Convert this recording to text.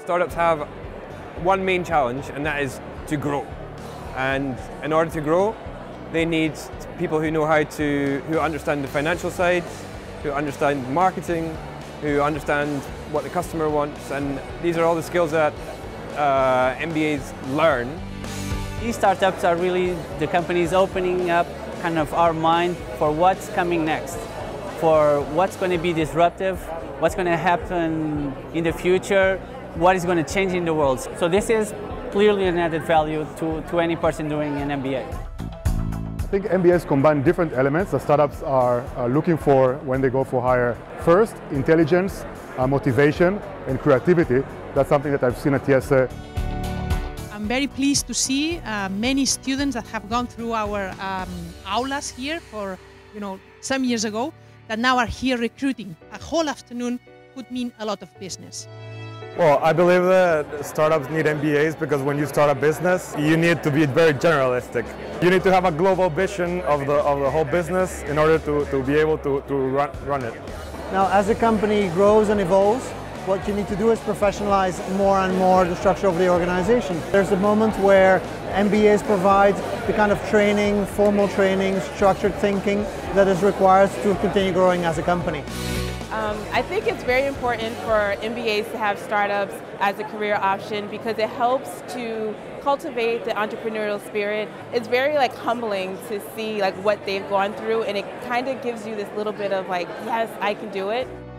Startups have one main challenge, and that is to grow. And in order to grow, they need people who know who understand the financial side, who understand marketing, who understand what the customer wants, and these are all the skills that MBAs learn. These startups are really the companies opening up kind of our mind for what's coming next, for what's going to be disruptive, what's going to happen in the future, what is going to change in the world. So this is clearly an added value to any person doing an MBA. I think MBAs combine different elements that startups are looking for when they go for hire. First, intelligence, motivation, and creativity. That's something that I've seen at IESE. I'm very pleased to see many students that have gone through our aulas here for some years ago that now are here recruiting. A whole afternoon could mean a lot of business. Well, I believe that startups need MBAs because when you start a business, you need to be very generalistic. You need to have a global vision of the whole business in order to be able to run it. Now, as a company grows and evolves, what you need to do is professionalize more and more the structure of the organization. There's a moment where MBAs provide the kind of training, formal training, structured thinking that is required to continue growing as a company. I think it's very important for MBAs to have startups as a career option because it helps to cultivate the entrepreneurial spirit. It's very humbling to see what they've gone through, and it kind of gives you this little bit of yes, I can do it.